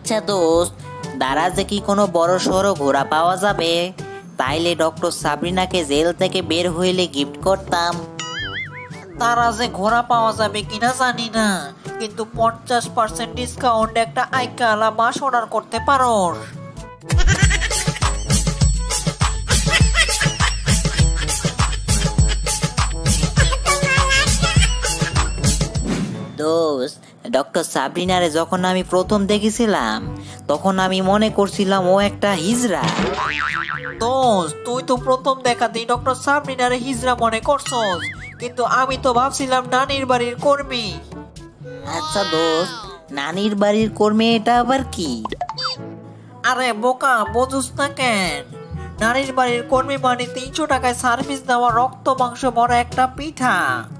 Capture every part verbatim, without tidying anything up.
আচ্ছা দোস্ত, দারাজে কি কোনো বড় সড়ো ঘোড়া পাওয়া যাবে? তাইলে ডক্টর সাবরিনাকে জেল থেকে বের হইলে গিফট করতাম। দারাজে ঘোড়া পাওয়া যাবে কিনা জানি না, কিন্তু পঞ্চাশ পার্সেন্ট ডিসকাউন্ট একটা আইকালা বাস অর্ডার করতে পারো। দোস্ত, ডক্টর সাবরিনারে যখন আমি প্রথম দেখেছিলাম তখন আমি মনে করছিলাম ও একটা হিজড়া। দোস্ত, তুই তো প্রথম দেখাতেই ডক্টর সাবরিনারে হিজড়া মনে করছস, কিন্তু আমি তো ভাবছিলাম নানির বাড়ির কর্মী। আচ্ছা দোস্ত, নানির বাড়ির কর্মী এটা আবার কি? আরে বোকা, বুঝুস না কেন? নানির বাড়ির কর্মী মানে তিনশো টাকায় সার্ভিস দেওয়া রক্ত মাংস ভরা একটা পিঠা।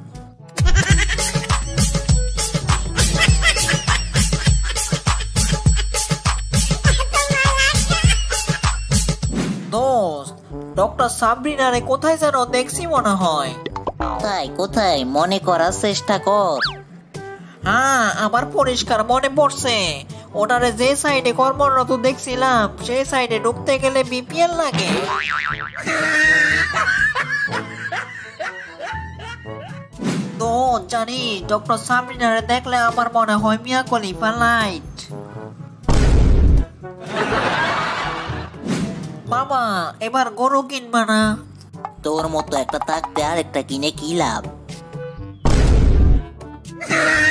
দোস্ত, ডক্টর সাবরিনারে কোথায় যেন দেখছি মনে হয়। তাই কোথায় মনে করার চেষ্টা কর। হ্যাঁ, আমার পরিষ্কার মনে পড়ছে। ওটারে যে সাইডে কর্মরত দেখছিলাম সেই সাইডে ঢুকতে গেলে বিপিএল লাগে। তো জানি ডক্টর সাবরিনারে দেখলে আমার মনে হয় মিয়া খলিফা লাইট। বাবা, এবার গরু কিনবা না? তোর মতো একটা থাকতে আর একটা কিনে কি লাভ?